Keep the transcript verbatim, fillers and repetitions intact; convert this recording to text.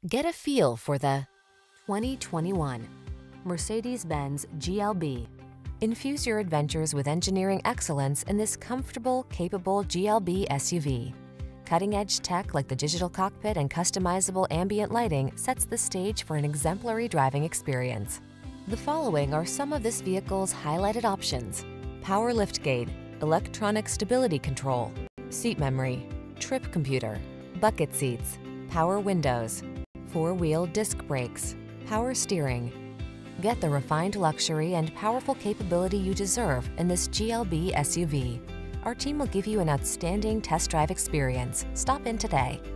Get a feel for the twenty twenty-one Mercedes-Benz G L B. Infuse your adventures with engineering excellence in this comfortable, capable G L B S U V. Cutting-edge tech like the digital cockpit and customizable ambient lighting sets the stage for an exemplary driving experience. The following are some of this vehicle's highlighted options: power liftgate, electronic stability control, seat memory, trip computer, bucket seats, power windows, four-wheel disc brakes, power steering. Get the refined luxury and powerful capability you deserve in this G L B S U V. Our team will give you an outstanding test drive experience. Stop in today.